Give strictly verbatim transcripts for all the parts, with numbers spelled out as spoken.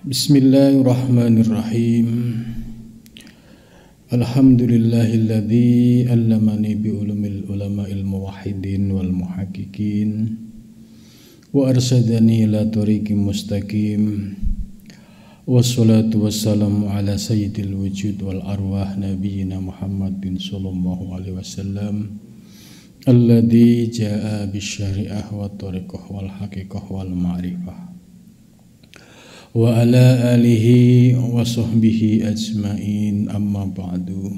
Bismillahirrahmanirrahim. Alhamdulillahilladzi allamani bi ulumil ulama'il muwahhidin wal muhaqqiqin wa arsadani ila tariqim mustaqim. Wassalatu wassalamu ala sayyidil wujud wal arwah nabiyyina Muhammadin sallallahu alaihi wasallam alladzi jaa bisyari'ah wa tariqah wal haqiqah wal ma'rifah wa ala alihi wa sahbihi ajma'in, amma ba'du.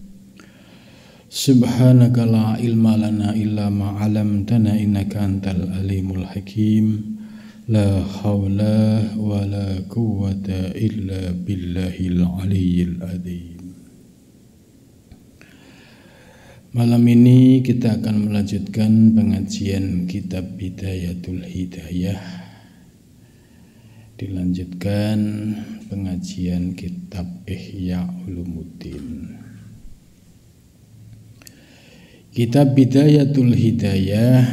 Subhanaka la ilma lana illa ma 'allamtana innaka antal alimul hakim. La haula wa la quwwata illa billahil aliyyil adzim. Malam ini kita akan melanjutkan pengajian kitab Bidayatul Hidayah. Dilanjutkan pengajian kitab Ihya Ulumuddin. Kitab Bidayatul Hidayah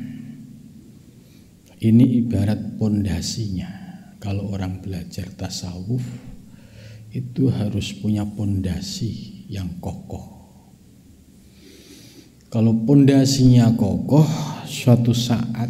ini ibarat pondasinya. Kalau orang belajar tasawuf itu harus punya pondasi yang kokoh. Kalau pondasinya kokoh, suatu saat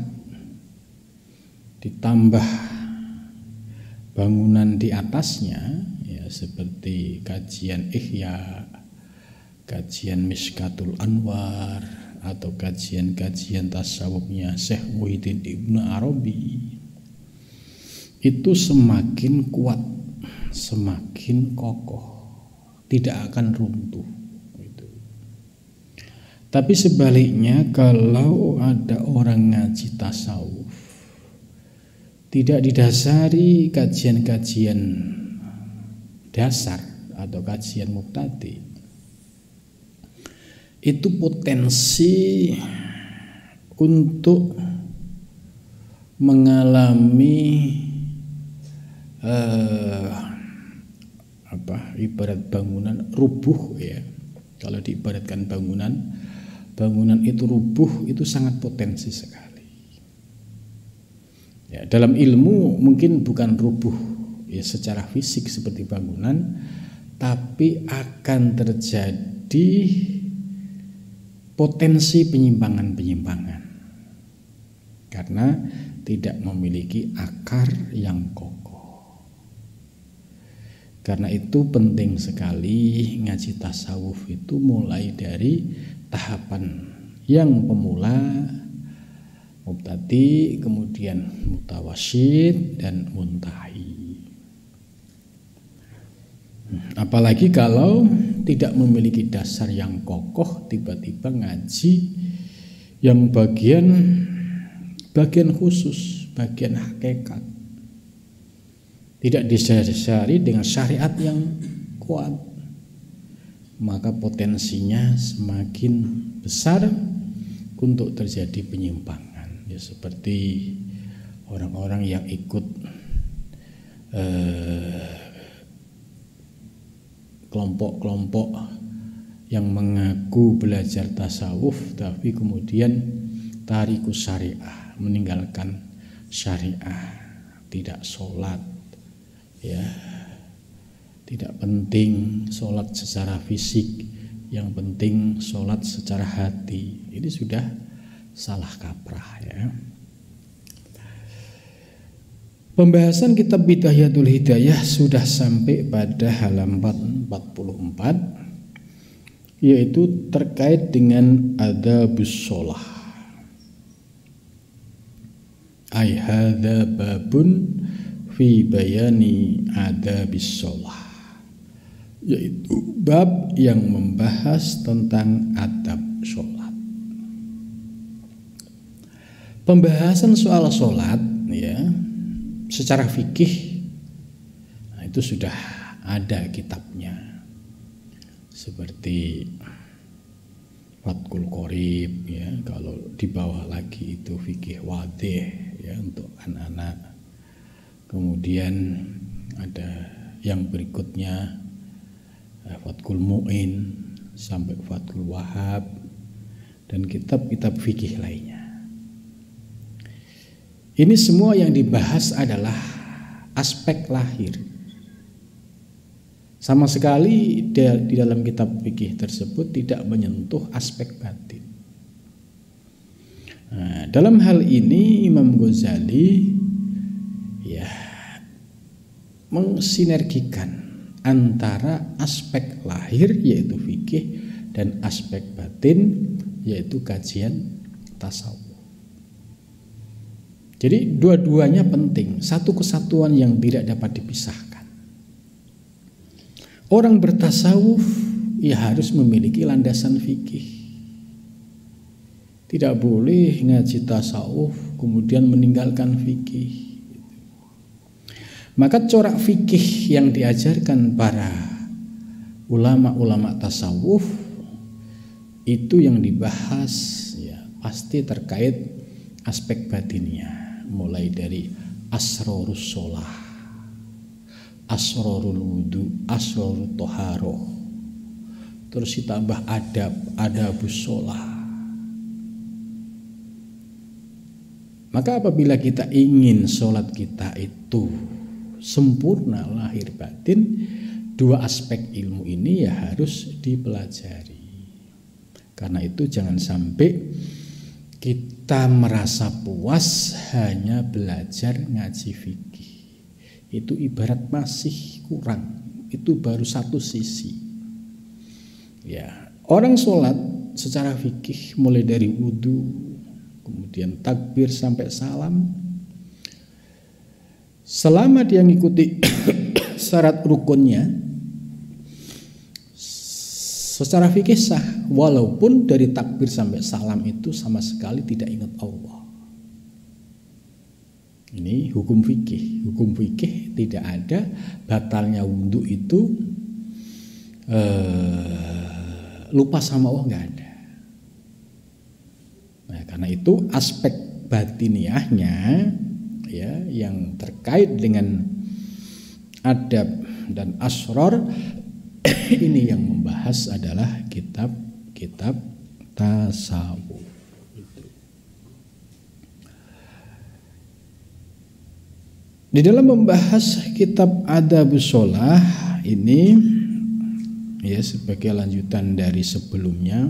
ditambah bangunan di atasnya, ya seperti kajian Ihya, kajian Mishkatul Anwar, atau kajian-kajian tasawufnya Syekh Muhyiddin Ibnu Arabi, itu semakin kuat, semakin kokoh, tidak akan runtuh. Gitu. Tapi sebaliknya, kalau ada orang ngaji tasawuf tidak didasari kajian-kajian dasar atau kajian mubtadi, itu potensi untuk mengalami eh, apa ibarat bangunan rubuh, ya. Kalau diibaratkan bangunan, bangunan itu rubuh itu sangat potensi sekali. Ya, dalam ilmu mungkin bukan rubuh ya secara fisik seperti bangunan, tapi akan terjadi potensi penyimpangan-penyimpangan karena tidak memiliki akar yang kokoh. Karena itu penting sekali ngaji tasawuf itu mulai dari tahapan yang pemula, mubtadi, kemudian mutawassyid dan muntahi. Apalagi kalau tidak memiliki dasar yang kokoh, tiba-tiba ngaji yang bagian bagian khusus, bagian hakikat, tidak didasari dengan syariat yang kuat, maka potensinya semakin besar untuk terjadi penyimpangan. Ya, seperti orang-orang yang ikut eh, kelompok-kelompok yang mengaku belajar tasawuf tapi kemudian tarikus syariah, meninggalkan syariah, tidak sholat, ya, tidak penting sholat secara fisik, yang penting sholat secara hati. Ini sudah salah kaprah, ya. Pembahasan kitab Bidayatul Hidayah sudah sampai pada halaman empat puluh empat, yaitu terkait dengan adabus sholah. Ay hadza babun fi bayani adabis sholah, yaitu bab yang membahas tentang adab sholat. Pembahasan soal sholat, ya, secara fikih, nah itu sudah ada kitabnya, seperti Fathul Qorib, ya. Kalau di bawah lagi itu fikih wadih, ya, untuk anak-anak. Kemudian ada yang berikutnya Fathul Mu'in sampai Fathul Wahab dan kitab-kitab fikih lainnya. Ini semua yang dibahas adalah aspek lahir. Sama sekali di dalam kitab fikih tersebut tidak menyentuh aspek batin. Nah, dalam hal ini Imam Ghazali ya mensinergikan antara aspek lahir yaitu fikih dan aspek batin yaitu kajian tasawuf. Jadi dua-duanya penting, satu kesatuan yang tidak dapat dipisahkan. Orang bertasawuf ya harus memiliki landasan fikih. Tidak boleh ngaji tasawuf kemudian meninggalkan fikih. Maka corak fikih yang diajarkan para ulama-ulama tasawuf itu yang dibahas ya pasti terkait aspek batinnya, mulai dari asrorus sholah, asrorul wudu, asrorul toharoh, terus ditambah adab, adabus sholah. Maka apabila kita ingin sholat kita itu sempurna lahir batin, dua aspek ilmu ini ya harus dipelajari. Karena itu jangan sampai kita merasa puas hanya belajar ngaji fikih. Itu ibarat masih kurang, itu baru satu sisi. Ya, orang sholat secara fikih mulai dari wudu, kemudian takbir sampai salam, selama dia mengikuti syarat rukunnya secara fikih sah, walaupun dari takbir sampai salam itu sama sekali tidak ingat Allah. Ini hukum fikih. Hukum fikih tidak ada batalnya wudhu itu eh, lupa sama Allah, nggak ada. Nah, karena itu aspek batiniahnya ya yang terkait dengan adab dan asror ini yang membahas adalah kitab-kitab tasawuf. Di dalam membahas kitab Adabus Sholah ini ya sebagai lanjutan dari sebelumnya,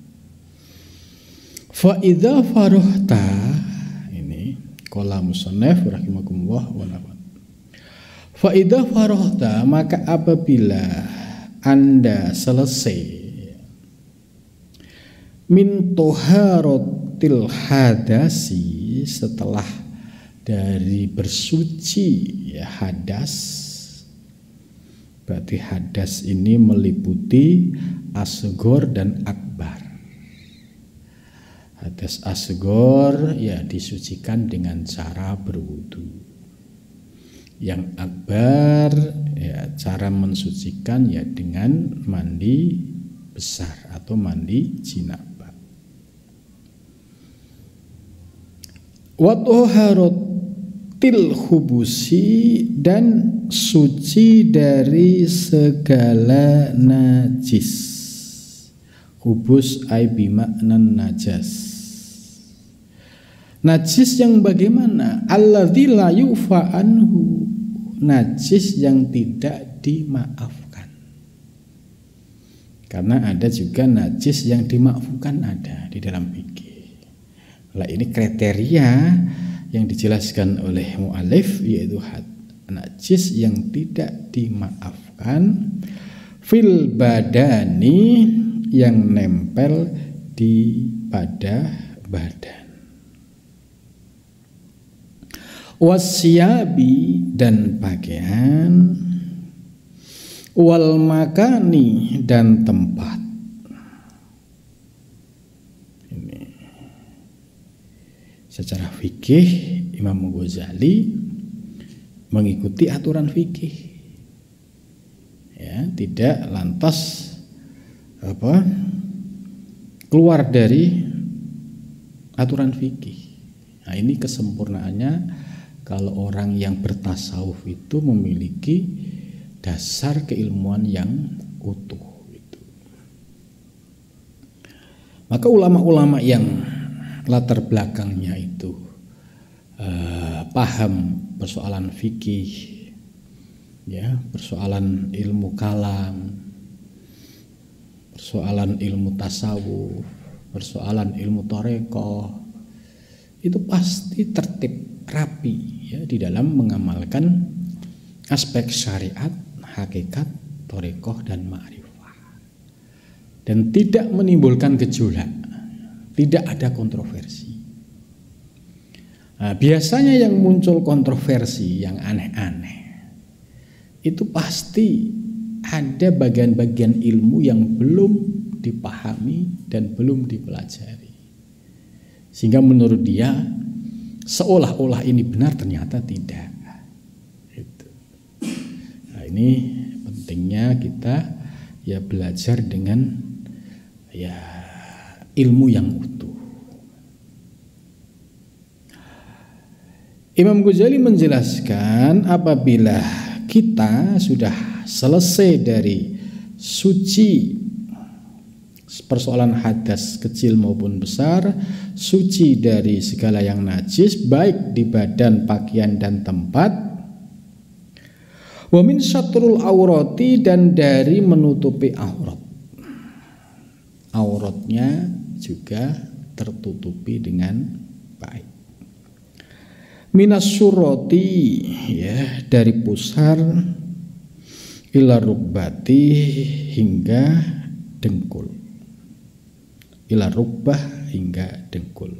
fa idza farohta ini qala musannaf rahimakumullah wa nafa'an. Fa idza farohta, maka apabila Anda selesai min toharotil hadasi, setelah dari bersuci ya hadas, berarti hadas ini meliputi asgor dan akbar. Hadas asgor ya disucikan dengan cara berwudu. Yang akbar ya cara mensucikan ya dengan mandi besar atau mandi jinabah. Wa taharatil hubusi, dan suci dari segala najis. Hubus ai bimaknan najas. Najis yang bagaimana? Alladzi la yufa anhu, najis yang tidak dimaafkan. Karena ada juga najis yang dimaafkan, ada di dalam fikih. Nah, ini kriteria yang dijelaskan oleh mu'alif, yaitu najis yang tidak dimaafkan fil badani, yang nempel di pada badan. Wasyabi, dan pakaian, wal makani, dan tempat. Ini secara fikih Imam Ghazali mengikuti aturan fikih, ya, tidak lantas apa keluar dari aturan fikih. Nah, ini kesempurnaannya kalau orang yang bertasawuf itu memiliki dasar keilmuan yang utuh itu. Maka ulama-ulama yang latar belakangnya itu eh, paham persoalan fikih ya, persoalan ilmu kalam, persoalan ilmu tasawuf, persoalan ilmu thariqah, itu pasti tertib rapi ya di dalam mengamalkan aspek syariat, hakikat, thariqah dan ma'rifah, dan tidak menimbulkan gejolak, tidak ada kontroversi. Nah, biasanya yang muncul kontroversi yang aneh-aneh itu pasti ada bagian-bagian ilmu yang belum dipahami dan belum dipelajari, sehingga menurut dia seolah-olah ini benar, ternyata tidak. Itu. Nah, ini pentingnya kita ya belajar dengan ya ilmu yang utuh. Imam Ghazali menjelaskan apabila kita sudah selesai dari suci persoalan hadas kecil maupun besar, suci dari segala yang najis baik di badan, pakaian dan tempat, wa min syatrul aurati, dan dari menutupi aurat, auratnya juga tertutupi dengan baik. Minas suroti, ya, dari pusar, ila rukbati, hingga dengkul, ila rukbah, hingga dengkul.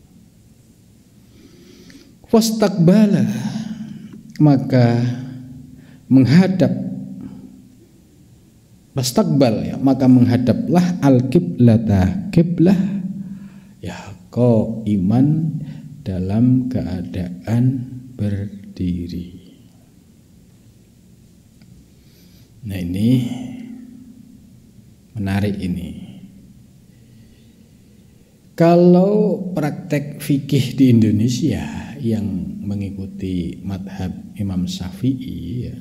Fastaqbala, maka menghadap, fastaqbal, ya, maka menghadaplah al-qiblata, qiblah, ya, kau iman dalam keadaan berdiri. Nah, ini menarik ini. Kalau praktek fikih di Indonesia yang mengikuti madhab Imam Syafi'i, ya,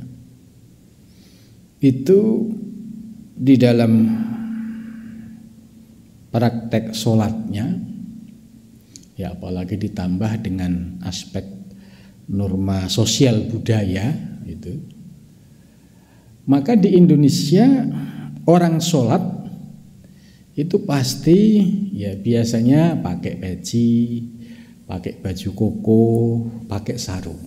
itu di dalam praktek sholatnya, ya, apalagi ditambah dengan aspek norma sosial budaya itu, maka di Indonesia orang sholat itu pasti ya biasanya pakai peci, pakai baju koko, pakai sarung.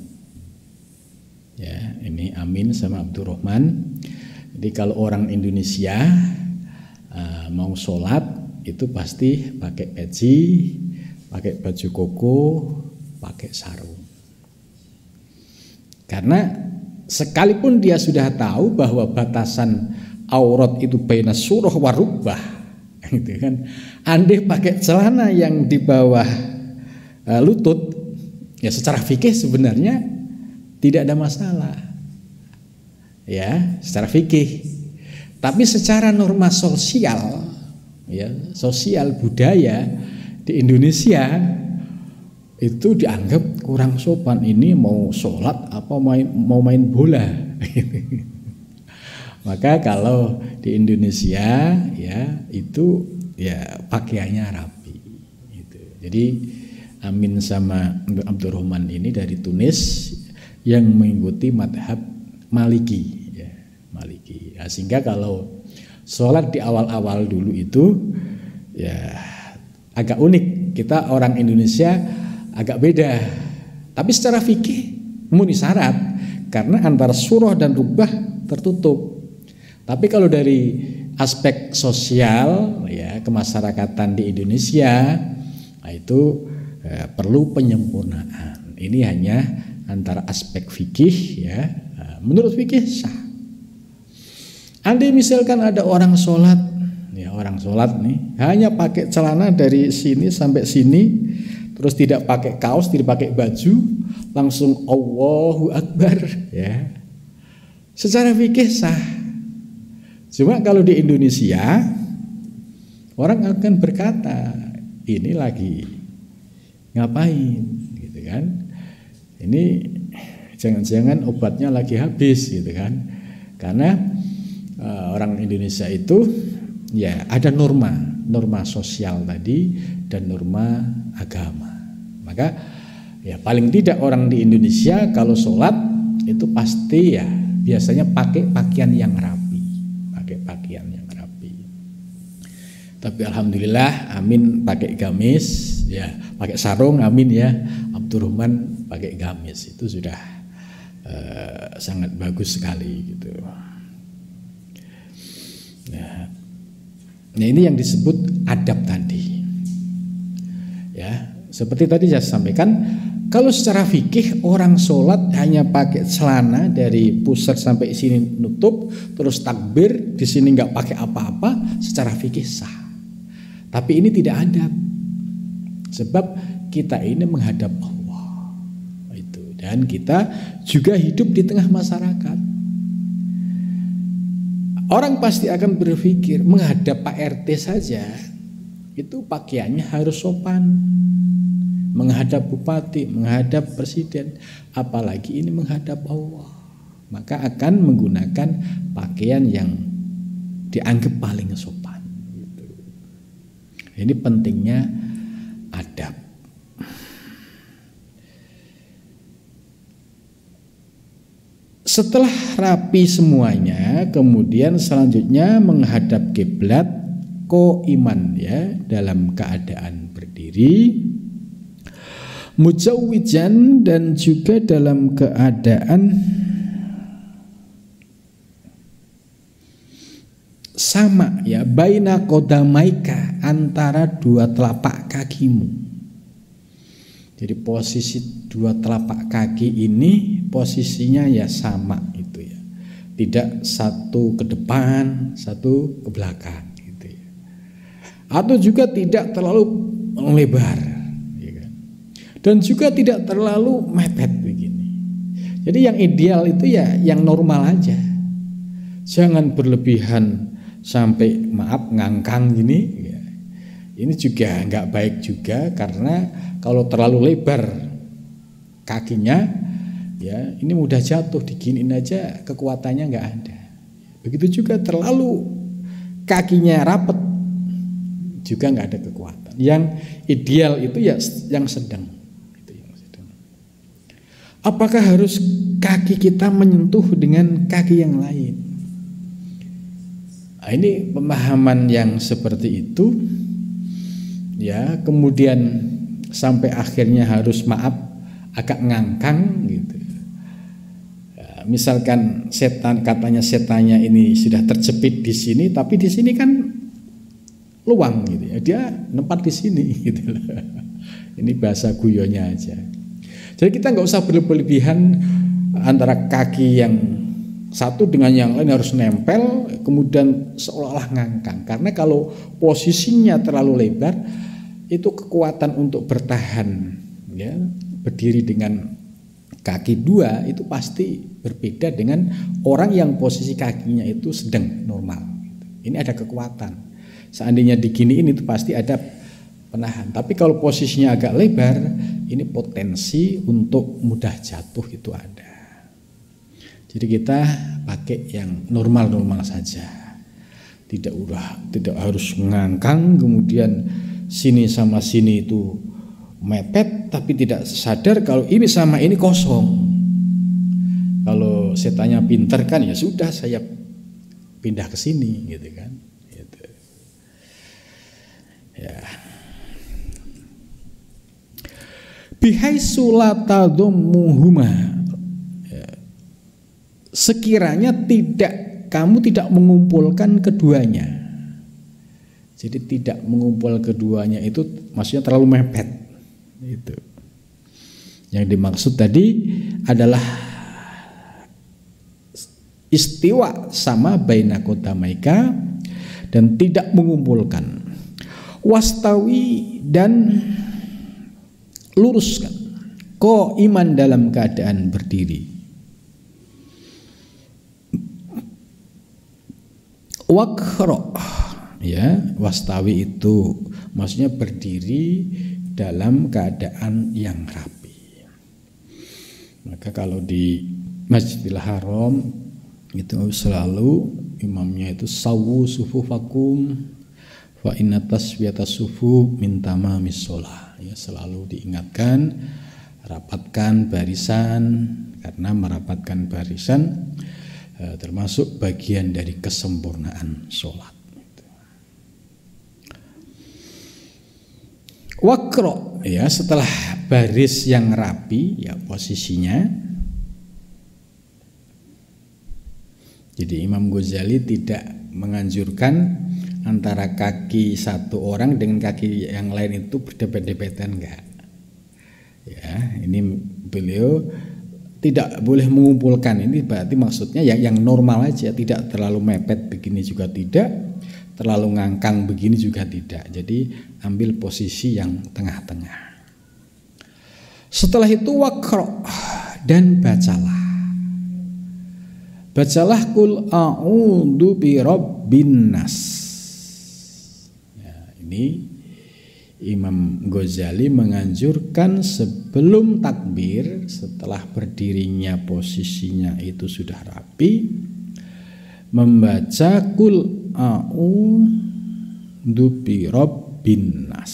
Ya, ini Amin sama Abdurrahman. Jadi kalau orang Indonesia uh, mau sholat itu pasti pakai peci, pakai baju koko, pakai sarung. Karena sekalipun dia sudah tahu bahwa batasan aurat itu baina surah wa rukbah, gitu kan. Andai pakai celana yang di bawah uh, lutut, ya secara fikih sebenarnya tidak ada masalah. Ya, secara fikih. Tapi secara norma sosial, ya, sosial budaya di Indonesia itu dianggap kurang sopan. Ini mau sholat apa main, mau main bola. Maka kalau di Indonesia ya itu ya pakaiannya rapi gitu. Jadi Amin sama Abdurrahman ini dari Tunis yang mengikuti madhab Maliki, ya, Maliki. Nah, sehingga kalau sholat di awal-awal dulu itu ya agak unik. Kita orang Indonesia agak beda. Tapi secara fikih memenuhi syarat karena antara surah dan rukbah tertutup. Tapi kalau dari aspek sosial ya kemasyarakatan di Indonesia, nah itu eh, perlu penyempurnaan. Ini hanya antara aspek fikih ya. Menurut fikih sah. Andai misalkan ada orang sholat, ya orang sholat nih hanya pakai celana dari sini sampai sini, terus tidak pakai kaos, tidak pakai baju, langsung Allahu Akbar, ya. Secara fikih sah. Cuma kalau di Indonesia orang akan berkata ini lagi ngapain, gitu kan? Ini jangan-jangan obatnya lagi habis, gitu kan? Karena uh, orang Indonesia itu ya ada norma, norma sosial tadi dan norma agama. Maka ya paling tidak orang di Indonesia kalau sholat itu pasti ya biasanya pakai pakaian yang rapi, pakai pakaian yang rapi. Tapi alhamdulillah Amin pakai gamis, ya pakai sarung Amin ya. Abdurrahman pakai gamis, itu sudah uh, sangat bagus sekali gitu. Nah, nah ini yang disebut adab tadi. Ya, seperti tadi saya sampaikan, kalau secara fikih orang sholat hanya pakai celana dari pusar sampai sini nutup, terus takbir di sini nggak pakai apa-apa, secara fikih sah. Tapi ini tidak adab, sebab kita ini menghadap Allah itu, dan kita juga hidup di tengah masyarakat. Orang pasti akan berpikir menghadap Pak R T saja itu pakaiannya harus sopan, menghadap bupati, menghadap presiden, apalagi ini menghadap Allah, maka akan menggunakan pakaian yang dianggap paling sopan. Gitu. Ini pentingnya adab. Setelah rapi semuanya, kemudian selanjutnya menghadap kiblat, qaiman ya, dalam keadaan berdiri, mujawwijan dan juga dalam keadaan sama ya, baina qodamaika, antara dua telapak kakimu. Jadi posisi dua telapak kaki ini posisinya ya sama itu ya, tidak satu ke depan, satu ke belakang gitu ya. Atau juga tidak terlalu lebar, ya kan? Dan juga tidak terlalu mepet begini. Jadi yang ideal itu ya yang normal aja, jangan berlebihan sampai maaf ngangkang gini ya. Ini juga nggak baik juga, karena kalau terlalu lebar kakinya ya ini mudah jatuh, diginiin aja kekuatannya nggak ada. Begitu juga terlalu kakinya rapet juga nggak ada kekuatan. Yang ideal itu ya yang sedang. Itu yang sedang. Apakah harus kaki kita menyentuh dengan kaki yang lain? Nah, ini pemahaman yang seperti itu. Ya, kemudian sampai akhirnya harus maaf agak ngangkang gitu. Ya, misalkan setan, katanya setannya ini sudah terjepit di sini, tapi di sini kan luang gitu ya. Dia nempat di sini gitu loh. Ini bahasa guyonnya aja. Jadi kita nggak usah berlebihan antara kaki yang satu dengan yang lain harus nempel, kemudian seolah-olah ngangkang. Karena kalau posisinya terlalu lebar, itu kekuatan untuk bertahan ya, berdiri dengan kaki dua itu pasti berbeda dengan orang yang posisi kakinya itu sedang normal. Ini ada kekuatan. Seandainya diginiin itu pasti ada penahan. Tapi kalau posisinya agak lebar, ini potensi untuk mudah jatuh itu ada. Jadi kita pakai yang normal-normal saja. Tidak udah tidak harus ngangkang, kemudian sini sama sini itu mepet, tapi tidak sadar kalau ini sama ini kosong. Kalau setannya pintar kan ya sudah, saya pindah ke sini gitu kan. Gitu. Ya. Bihaitsu la tadummuhuma. Ya. Sekiranya tidak kamu tidak mengumpulkan keduanya. Jadi tidak mengumpul keduanya itu maksudnya terlalu mepet. Itu. Yang dimaksud tadi adalah istiwa sama baina qodamaika dan tidak mengumpulkan. Wastawi dan luruskan. Qaiman dalam keadaan berdiri. Waqra. Ya, wastawi itu maksudnya berdiri dalam keadaan yang rapi. Maka kalau di Masjidil Haram itu selalu imamnya itu sawu sufufakum fa inna taswiyatas sufu min tamamis shalah. Ya, selalu diingatkan rapatkan barisan, karena merapatkan barisan eh, termasuk bagian dari kesempurnaan sholat. Wakro, ya, setelah baris yang rapi, ya, posisinya. Jadi Imam Ghazali tidak menganjurkan antara kaki satu orang dengan kaki yang lain itu berdepet-depetan, enggak. Ya, ini beliau tidak boleh mengumpulkan. Ini berarti maksudnya ya yang normal aja, tidak terlalu mepet begini juga tidak, terlalu ngangkang begini juga tidak. Jadi ambil posisi yang tengah-tengah. Setelah itu wakro, dan bacalah. Bacalah kul a'udzu birabbin nas. Ya, ini Imam Ghazali menganjurkan sebelum takbir, setelah berdirinya posisinya itu sudah rapi, membaca kul a'udzu birabbin nas.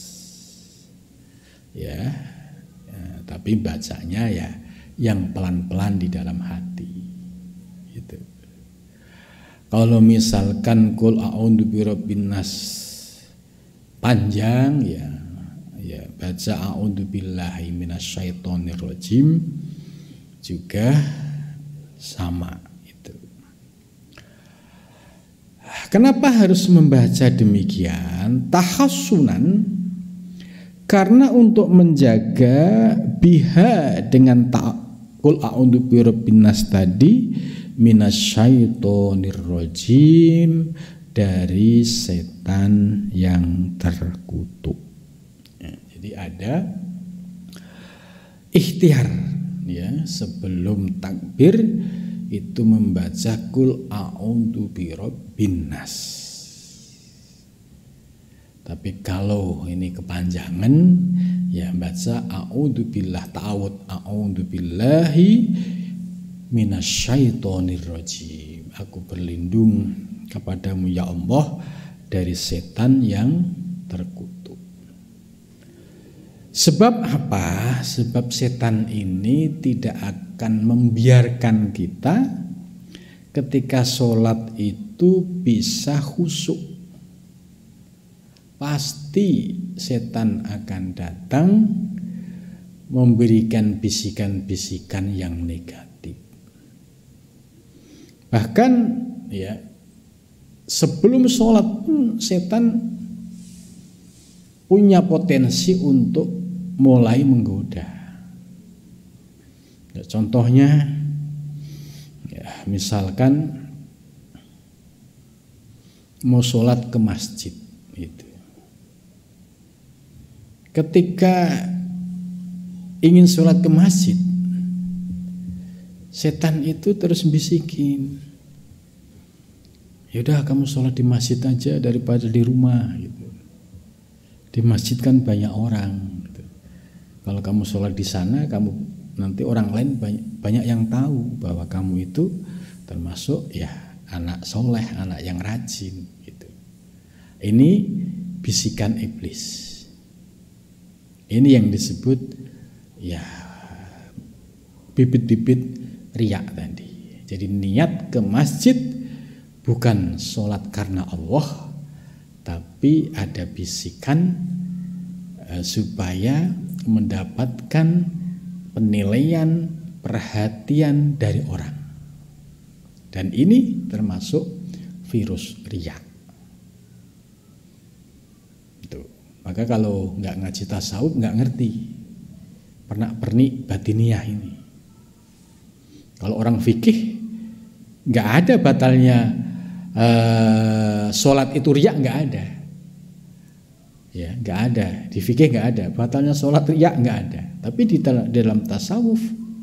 Ya, ya, tapi bacanya ya yang pelan-pelan di dalam hati. Gitu. Kalau misalkan kul a'udzu birabbin nas panjang, ya, ya baca a'udzubillahi minasyaitonirrajim juga sama. Kenapa harus membaca demikian? Tahassunan, karena untuk menjaga biha dengan ta'qul a'udzu birabbin nas tadi minasyaitonirrajim, dari setan yang terkutuk. Ya, jadi ada ikhtiar, ya, sebelum takbir itu membaca kul a'udzu birabbin nas. Tapi kalau ini kepanjangan, ya baca a'udzubillah, ta'awud a'udzubillahi minasyaitonirrajim. Aku berlindung kepadamu ya Allah dari setan yang terkutuk. Sebab apa? Sebab setan ini tidak akan membiarkan kita ketika sholat itu bisa khusyuk. Pasti setan akan datang memberikan bisikan-bisikan yang negatif. Bahkan ya sebelum sholat pun setan punya potensi untuk mulai menggoda. Ya, contohnya, ya, misalkan mau sholat ke masjid, itu. Ketika ingin sholat ke masjid, setan itu terus bisikin, yaudah kamu sholat di masjid aja daripada di rumah. Gitu. Di masjid kan banyak orang. Gitu. Kalau kamu sholat di sana, kamu nanti orang lain banyak, banyak yang tahu bahwa kamu itu termasuk ya anak soleh, anak yang rajin. Gitu. Ini bisikan iblis. Ini yang disebut ya bibit-bibit riya tadi. Jadi niat ke masjid bukan sholat karena Allah, tapi ada bisikan eh, supaya mendapatkan penilaian, perhatian dari orang. Dan ini termasuk virus riya. Itu. Maka kalau nggak ngaji tasawuf nggak ngerti pernak-pernik batiniyah ini. Kalau orang fikih nggak ada batalnya uh, sholat itu riya, nggak ada. Ya, nggak ada. Di fikih nggak ada. Batalnya sholat riya nggak ada. Tapi di dalam tasawuf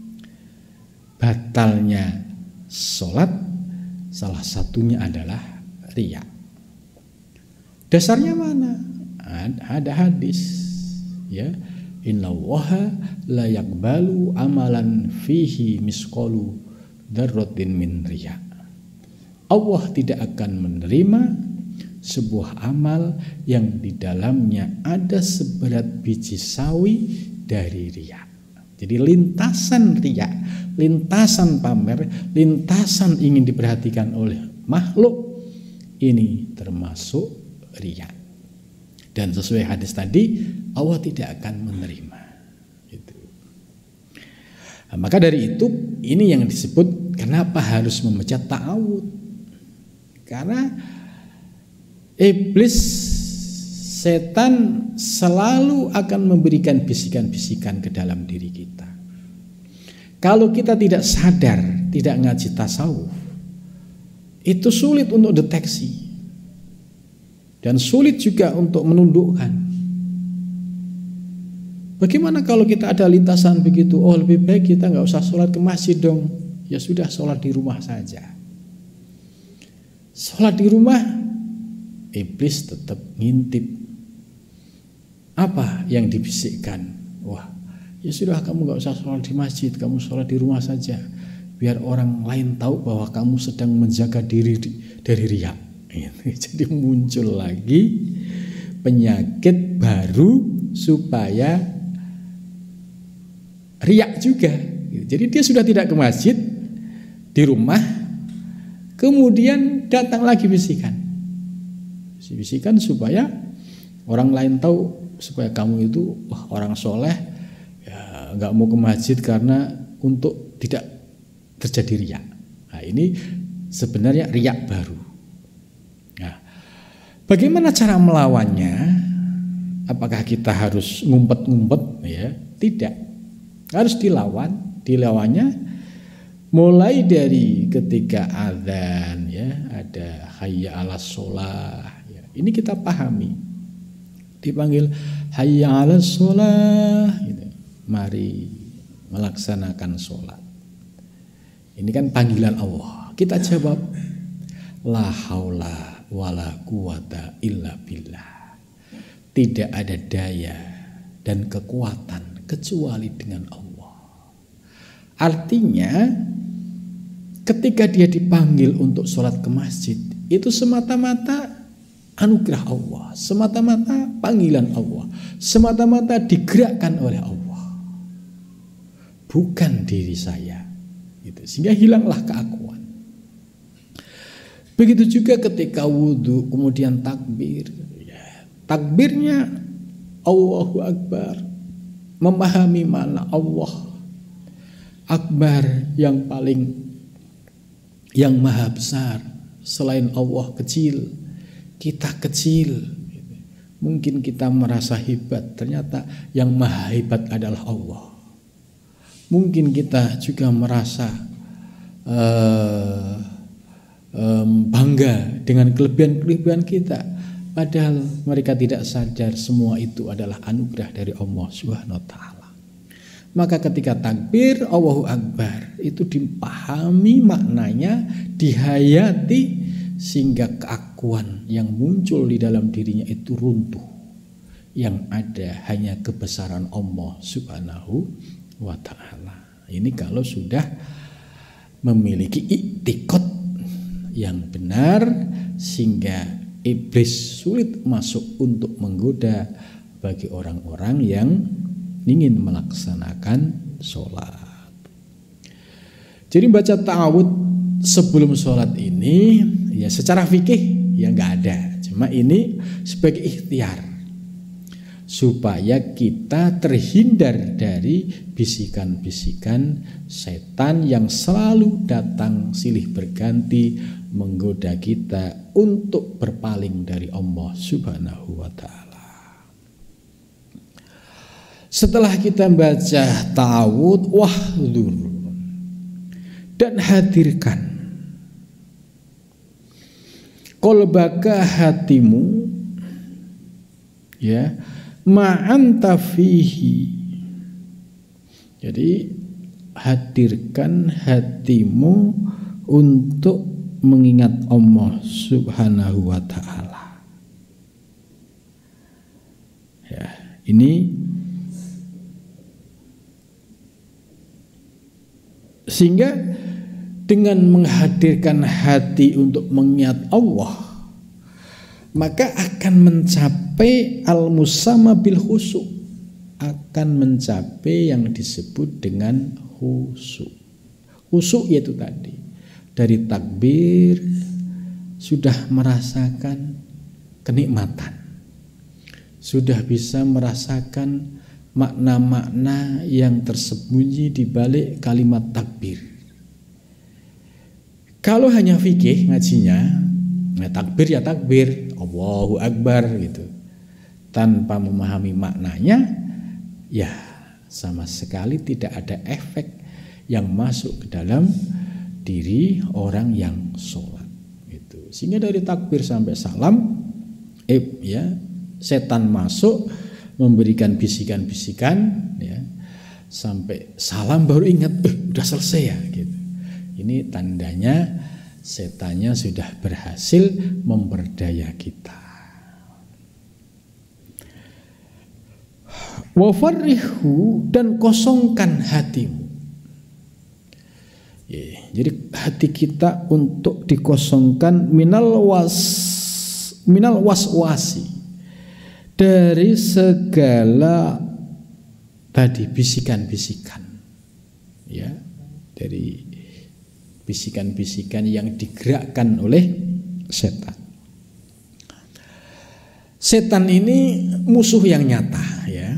batalnya sholat salah satunya adalah riya. Dasarnya mana? Ada hadis, ya. Innallaha la yaqbalu amalan fihi misqalu dzarratin min riya. Allah tidak akan menerima sebuah amal yang di dalamnya ada seberat biji sawi dari riya. Jadi lintasan riya, lintasan pamer, lintasan ingin diperhatikan oleh makhluk, ini termasuk riya. Dan sesuai hadis tadi, Allah tidak akan menerima. Gitu. Nah, maka dari itu, ini yang disebut kenapa harus memecat ta'awud. Karena iblis, setan selalu akan memberikan bisikan-bisikan ke dalam diri kita. Kalau kita tidak sadar, tidak ngaji tasawuf, itu sulit untuk deteksi. Dan sulit juga untuk menundukkan. Bagaimana kalau kita ada lintasan begitu? Oh, lebih baik kita nggak usah sholat ke masjid dong. Ya sudah, sholat di rumah saja. Sholat di rumah, iblis tetap ngintip. Apa yang dibisikkan? Wah, ya sudah, kamu nggak usah sholat di masjid, kamu sholat di rumah saja. Biar orang lain tahu bahwa kamu sedang menjaga diri dari riya. Jadi muncul lagi penyakit baru supaya riya juga. Jadi dia sudah tidak ke masjid, di rumah, kemudian datang lagi bisikan. Bisikan supaya orang lain tahu, supaya kamu itu wah, orang soleh, ya nggak mau ke masjid karena untuk tidak terjadi riya. Nah, ini sebenarnya riya baru. Nah, bagaimana cara melawannya? Apakah kita harus ngumpet-ngumpet? Ya, tidak. Harus dilawan. Dilawannya mulai dari ketika azan, ya, ada hayya 'alas sholah. Ya, ini kita pahami. Dipanggil hayya 'alas sholah, gitu. Mari melaksanakan sholat. Ini kan panggilan Allah. Kita jawab la haula wala quwata illa billah. Tidak ada daya dan kekuatan kecuali dengan Allah. Artinya ketika dia dipanggil untuk sholat ke masjid, itu semata-mata anugerah Allah, semata-mata panggilan Allah, semata-mata digerakkan oleh Allah, bukan diri saya. Gitu. Sehingga hilanglah keakuan. Begitu juga ketika wudhu, kemudian takbir. Ya, takbirnya Allahu Akbar, memahami mana Allah Akbar, yang paling, yang maha besar. Selain Allah kecil, kita kecil. Mungkin kita merasa hebat, ternyata yang maha hebat adalah Allah. Mungkin kita juga merasa uh, um, bangga dengan kelebihan-kelebihan kita, padahal mereka tidak sadar semua itu adalah anugerah dari Allah Subhanahu wa taala. Maka ketika takbir Allahu Akbar itu dipahami maknanya, dihayati, sehingga keakuan yang muncul di dalam dirinya itu runtuh. Yang ada hanya kebesaran Allah Subhanahu wa ta'ala. Ini kalau sudah memiliki i'tiqad yang benar, sehingga iblis sulit masuk untuk menggoda bagi orang-orang yang ingin melaksanakan sholat. Jadi baca ta'awud sebelum sholat ini ya secara fikih ya nggak ada, cuma ini sebagai ikhtiar supaya kita terhindar dari bisikan-bisikan setan yang selalu datang silih berganti menggoda kita untuk berpaling dari Allah Subhanahu wa taala. Setelah kita baca ta'awud, wahdur, dan hadirkan qalbaka, hatimu, ya, ma'anta fihi. Jadi hadirkan hatimu untuk mengingat Allah Subhanahu wa ta'ala. Ya, ini sehingga dengan menghadirkan hati untuk mengingat Allah, maka akan mencapai al-musamma bil khusyuk. akan mencapai yang disebut dengan khusyuk. Khusyuk yaitu tadi dari takbir sudah merasakan kenikmatan, sudah bisa merasakan makna-makna yang tersembunyi di balik kalimat takbir. Kalau hanya fikih ngajinya, nah takbir ya takbir, Allahu Akbar gitu, tanpa memahami maknanya, ya sama sekali tidak ada efek yang masuk ke dalam diri orang yang sholat. Gitu. Sehingga dari takbir sampai salam, eh, ya setan masuk memberikan bisikan-bisikan, ya sampai salam baru ingat, eh, udah selesai ya. Gitu. Ini tandanya setannya sudah berhasil memperdaya kita. Wafarrihu, dan kosongkan hatimu. Ya, jadi hati kita untuk dikosongkan minal was minal waswasi, dari segala tadi bisikan-bisikan, ya dari bisikan-bisikan yang digerakkan oleh setan. Setan ini musuh yang nyata, ya.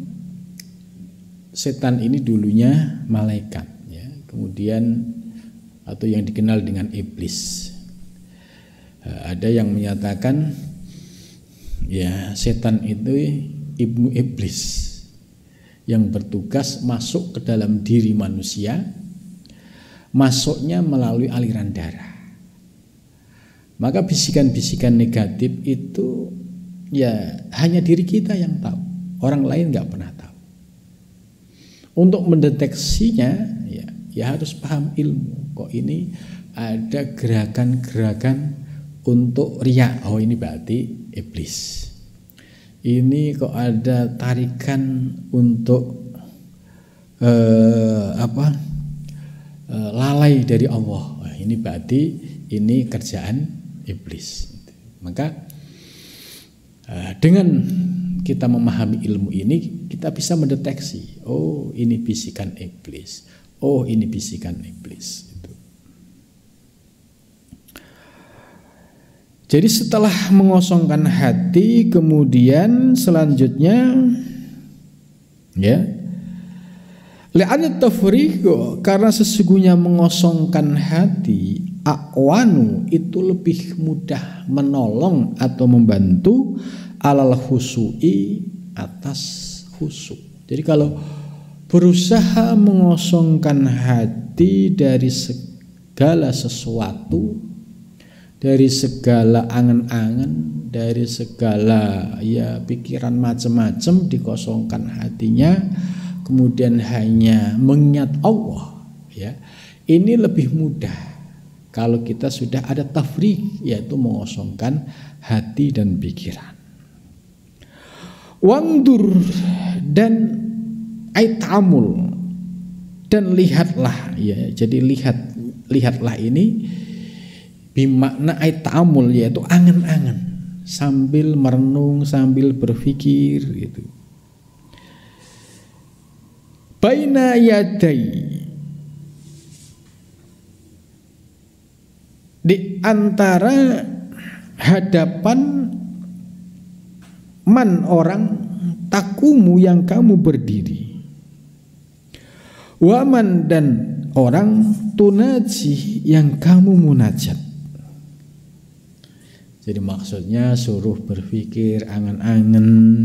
Setan ini dulunya malaikat, ya. Kemudian atau yang dikenal dengan iblis. Ada yang menyatakan, ya setan itu ibnu iblis yang bertugas masuk ke dalam diri manusia. Masuknya melalui aliran darah. Maka bisikan-bisikan negatif itu ya hanya diri kita yang tahu, orang lain nggak pernah tahu. Untuk mendeteksinya ya, ya harus paham ilmu. Kok ini ada gerakan-gerakan untuk riya, oh ini berarti iblis. Ini kok ada tarikan untuk eh, apa? lalai dari Allah. Nah, ini berarti ini kerjaan iblis. Maka dengan kita memahami ilmu ini, kita bisa mendeteksi, oh ini bisikan iblis, oh ini bisikan iblis. Jadi setelah mengosongkan hati, kemudian selanjutnya ya li'anat tafriqu, karena sesungguhnya mengosongkan hati, akwanu itu lebih mudah menolong atau membantu alal khusu'i, atas khusyuk. Jadi kalau berusaha mengosongkan hati dari segala sesuatu, dari segala angan-angan, dari segala ya pikiran macam-macam, dikosongkan hatinya, kemudian hanya mengingat Allah, ya ini lebih mudah kalau kita sudah ada tafriq, yaitu mengosongkan hati dan pikiran. Wangdur, dan aitamul, dan lihatlah, ya jadi lihat lihatlah ini bimakna aitamul, yaitu angan-angan, sambil merenung, sambil berpikir gitu. Baina yadai, di antara hadapan man orang takumu yang kamu berdiri, waman dan orang tunaji yang kamu munajat. Jadi maksudnya suruh berpikir, angan-angan,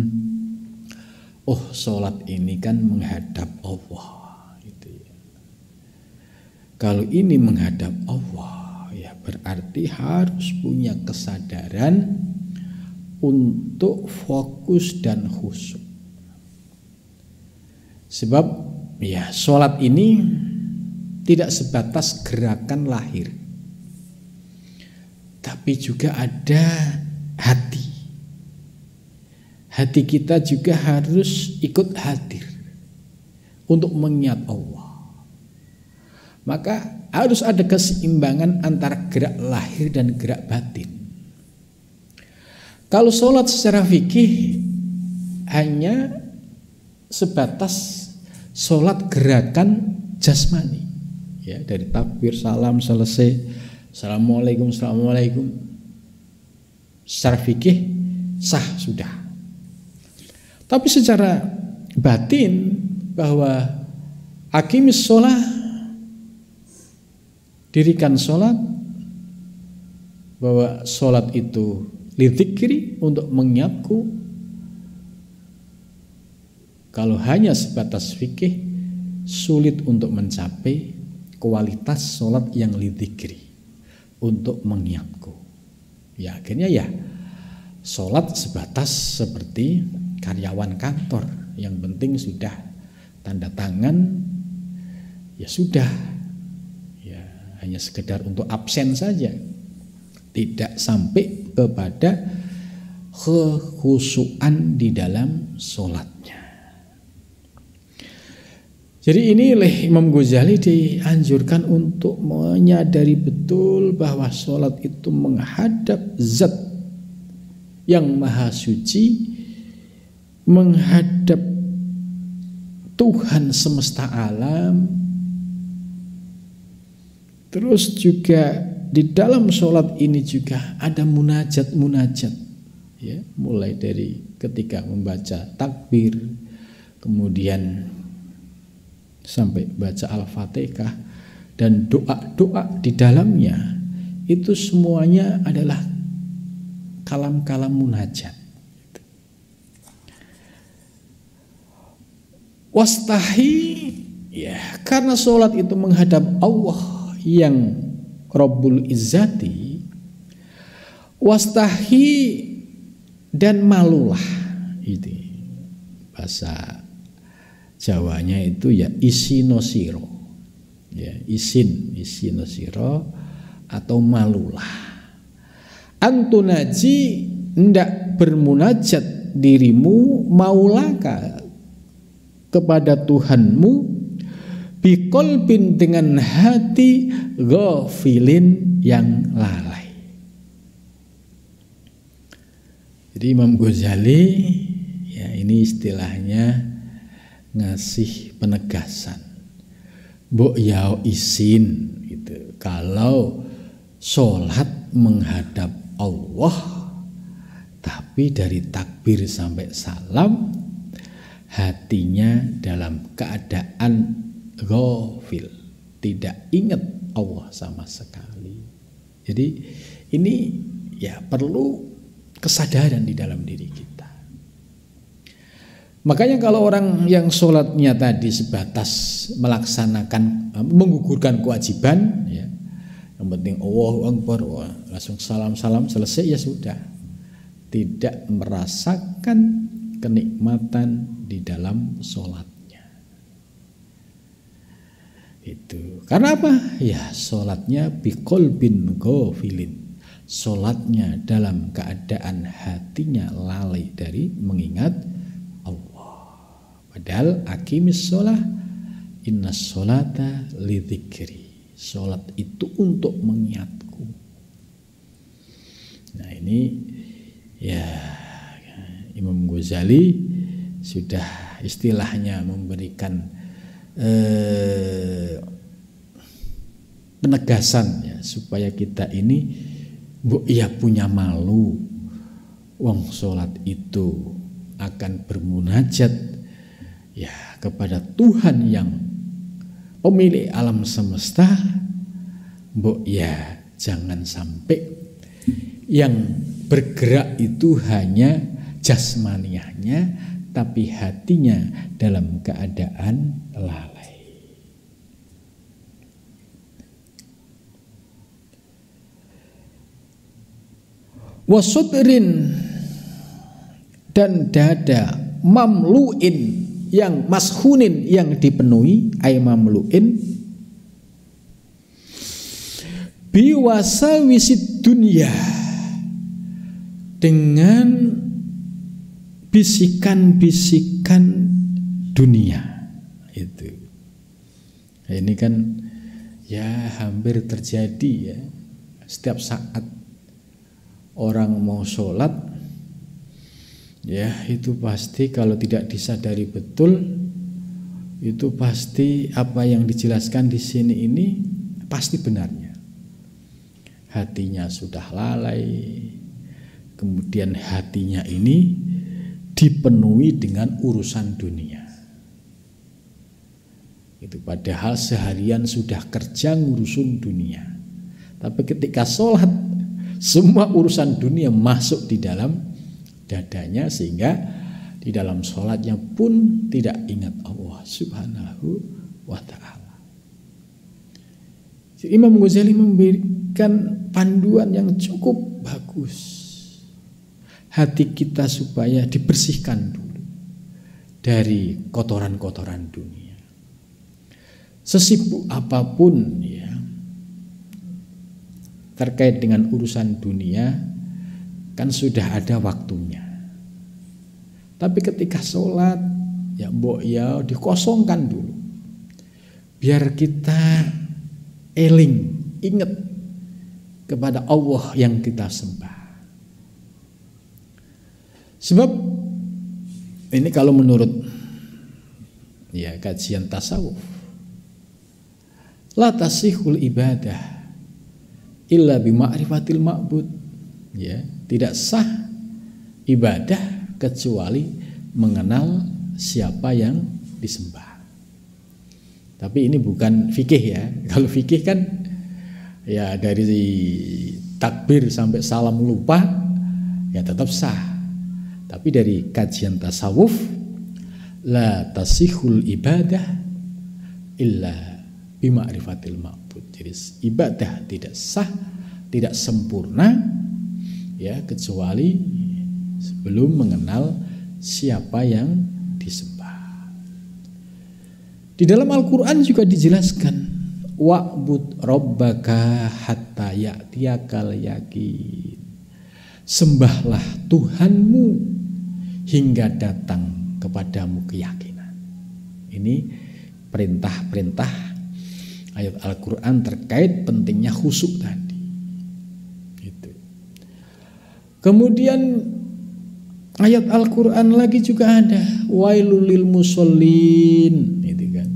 oh sholat ini kan menghadap Allah gitu ya. Kalau ini menghadap Allah, ya berarti harus punya kesadaran untuk fokus dan khusyuk. Sebab ya sholat ini tidak sebatas gerakan lahir, tapi juga ada hati. Hati kita juga harus ikut hadir untuk mengingat Allah. Maka harus ada keseimbangan antara gerak lahir dan gerak batin. Kalau sholat secara fikih hanya sebatas sholat gerakan jasmani, ya, dari takbir, salam, selesai, assalamualaikum, assalamualaikum, secara fikih sah sudah. Tapi secara batin bahwa aqimis sholah, dirikan sholat, bahwa sholat itu lidzikri, untuk mengingatku. Kalau hanya sebatas fikih, sulit untuk mencapai kualitas sholat yang lidzikri, untuk mengingatku. Ya akhirnya ya sholat sebatas seperti karyawan kantor, yang penting sudah tanda tangan, ya sudah, ya hanya sekedar untuk absen saja, tidak sampai kepada kekhusyuan di dalam sholatnya. Jadi ini oleh Imam Ghazali dianjurkan untuk menyadari betul bahwa sholat itu menghadap zat yang maha suci, menghadap Tuhan semesta alam. Terus juga di dalam sholat ini juga ada munajat-munajat, ya, mulai dari ketika membaca takbir, kemudian sampai baca Al-Fatihah dan doa-doa di dalamnya, itu semuanya adalah kalam-kalam munajat. Wastahi, ya, karena sholat itu menghadap Allah yang Rabbul Izzati, wastahi, dan malulah, itu bahasa Jawanya itu ya isinosiro, ya isin isinosiro atau malulah. Antunaji, hendak bermunajat dirimu, maulaka, kepada Tuhanmu, biqolbin, dengan hati, ghafilin, yang lalai. Jadi Imam Ghazali, ya ini istilahnya ngasih penegasan, mbok ya isin gitu. Kalau sholat menghadap Allah, tapi dari takbir sampai salam hatinya dalam keadaan ghafil, tidak ingat Allah sama sekali. Jadi ini ya perlu kesadaran di dalam diri kita. Makanya kalau orang yang sholatnya tadi sebatas melaksanakan, menggugurkan kewajiban, ya, yang penting Allahu Akbar, wah, langsung salam-salam selesai, ya sudah, tidak merasakan kenikmatan di dalam sholatnya. Itu karena apa? Ya sholatnya biqolbin ghafilin, sholatnya dalam keadaan hatinya lalai dari mengingat Padahal aqimis sholah, inna sholata lidzikri, sholat itu untuk mengingatku. Nah ini ya Imam Ghazali sudah istilahnya memberikan eh, penegasan, ya, supaya kita ini ya punya malu. Wong sholat itu akan bermunajat, ya, kepada Tuhan yang pemilik alam semesta. Mbok ya jangan sampai yang bergerak itu hanya jasmaniahnya, tapi hatinya dalam keadaan lalai. Wasudrin, dan dada, mamluin, yang mashunin, yang dipenuhi, ay mamluin, biwasawisid dunia, dengan bisikan-bisikan dunia. Itu ini kan ya hampir terjadi, ya, setiap saat orang mau sholat, Ya, itu pasti kalau tidak disadari betul, itu pasti apa yang dijelaskan di sini ini pasti benarnya. Hatinya sudah lalai, kemudian hatinya ini dipenuhi dengan urusan dunia. Itu padahal seharian sudah kerja ngurusin dunia. Tapi ketika sholat, semua urusan dunia masuk di dalam dadanya, sehingga di dalam sholatnya pun tidak ingat Allah Subhanahu wa ta'ala. Imam Ghazali memberikan panduan yang cukup bagus. Hati kita supaya dibersihkan dulu dari kotoran-kotoran dunia. Sesibuk apapun ya terkait dengan urusan dunia, kan sudah ada waktunya. Tapi ketika sholat, ya mbok ya dikosongkan dulu. Biar kita eling, ingat kepada Allah yang kita sembah. Sebab ini kalau menurut ya kajian tasawuf, la tasihul ibadah illa bima'rifatil ma'bud. Ya, tidak sah ibadah kecuali mengenal siapa yang disembah. Tapi ini bukan fikih ya. Kalau fikih kan ya dari takbir sampai salam lupa ya tetap sah. Tapi dari kajian tasawuf, la tasihul ibadah illa bima'rifatil ma'bud. Jadi ibadah tidak sah, tidak sempurna ya kecuali sebelum mengenal siapa yang disembah. Di dalam Al-Qur'an juga dijelaskan, wa'bud rabbaka hatta ya'tiyakal yaqin. Sembahlah Tuhanmu hingga datang kepadamu keyakinan. Ini perintah-perintah ayat Al-Qur'an terkait pentingnya khusyuk tadi. Gitu. Kemudian ayat Al-Qur'an lagi juga ada wailul lil musallin, gitu kan.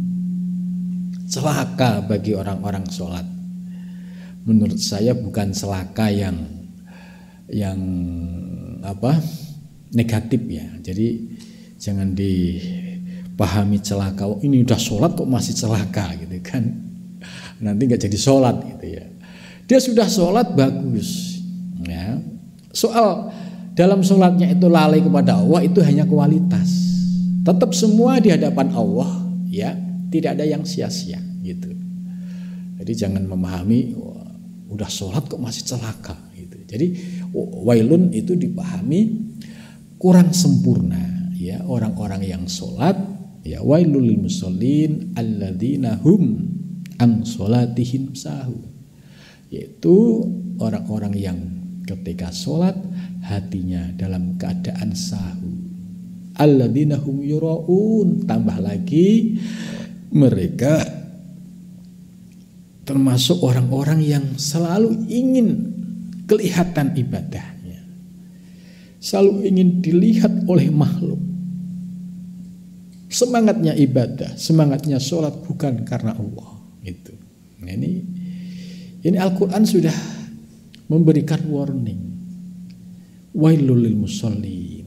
Celaka bagi orang-orang sholat. Menurut saya bukan celaka yang yang apa negatif ya. Jadi jangan dipahami celaka, oh, ini udah sholat kok masih celaka gitu kan. Nanti nggak jadi sholat gitu ya. Dia sudah sholat bagus ya. Soal dalam sholatnya itu lalai kepada Allah itu hanya kualitas. Tetap semua di hadapan Allah ya, tidak ada yang sia-sia gitu. Jadi jangan memahami wah, udah sholat kok masih celaka gitu. Jadi wailun itu dipahami kurang sempurna ya, orang-orang yang sholat ya, wailul lil musallin alladzina hum an sholatihim sahun, yaitu orang-orang yang ketika sholat hatinya dalam keadaan sahu. Alladzina hum yuraun, tambah lagi mereka termasuk orang-orang yang selalu ingin kelihatan ibadahnya, selalu ingin dilihat oleh makhluk. Semangatnya ibadah, semangatnya sholat bukan karena Allah. Itu. Nah, ini ini Al-Quran sudah memberikan warning. Wailul lil musallin.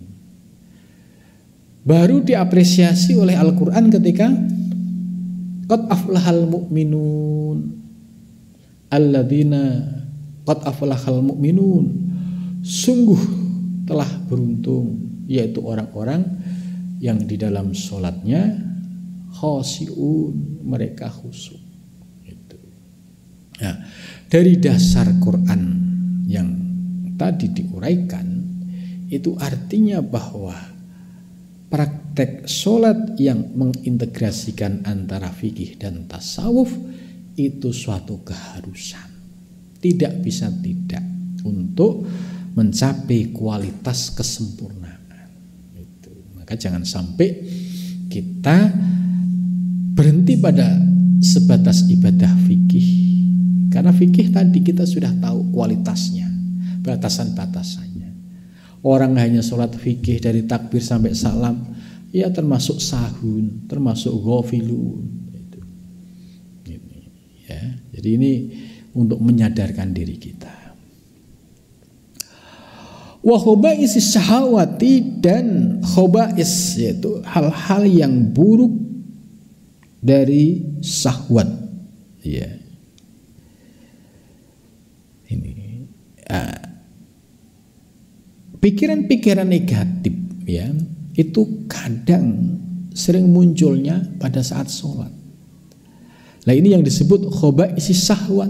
Baru diapresiasi oleh Al-Quran ketika qad aflahal mu'minun alladzina qad aflahal mu'minun, sungguh telah beruntung, yaitu orang-orang yang di dalam sholatnya khashi'un, mereka khusyuk. Itu. Nah, dari dasar Quran yang tadi diuraikan itu artinya bahwa praktek sholat yang mengintegrasikan antara fikih dan tasawuf itu suatu keharusan. Tidak bisa tidak untuk mencapai kualitas kesempurnaan. Itu. Maka jangan sampai kita berhenti pada sebatas ibadah fikih. Karena fikih tadi kita sudah tahu kualitasnya, batasan-batasannya. orang hanya sholat fikih dari takbir sampai salam, ya termasuk sahun, termasuk ghafilun. Itu. Ini, ya. Jadi ini untuk menyadarkan diri kita. Wa khoba'is syahawati, dan khoba'is yaitu hal-hal yang buruk dari syahwat. Ya. Ini uh, pikiran-pikiran negatif ya, itu kadang sering munculnya pada saat sholat. Nah ini yang disebut khoba'is syahwat.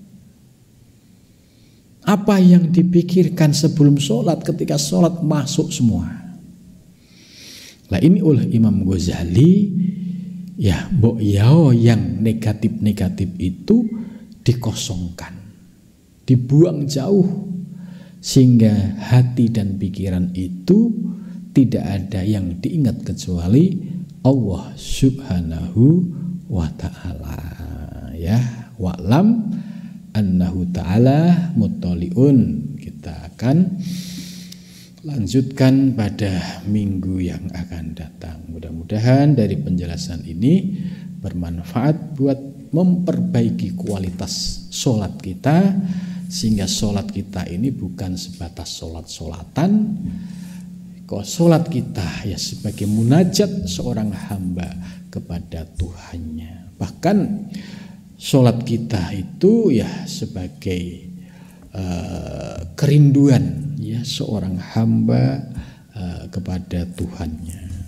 Apa yang dipikirkan sebelum sholat, ketika sholat masuk semua. Nah ini oleh Imam Ghazali, ya mbok yao yang negatif-negatif itu dikosongkan, dibuang jauh, sehingga hati dan pikiran itu tidak ada yang diingat kecuali Allah Subhanahu wa ta'ala. Ya, wa'lam annahu ta'ala muttali'un. Kita akan lanjutkan pada minggu yang akan datang. Mudah-mudahan dari penjelasan ini bermanfaat buat memperbaiki kualitas sholat kita, sehingga sholat kita ini bukan sebatas sholat-sholatan. Kok sholat kita ya sebagai munajat seorang hamba kepada Tuhannya. Bahkan sholat kita itu ya sebagai uh, kerinduan ya seorang hamba uh, kepada Tuhannya.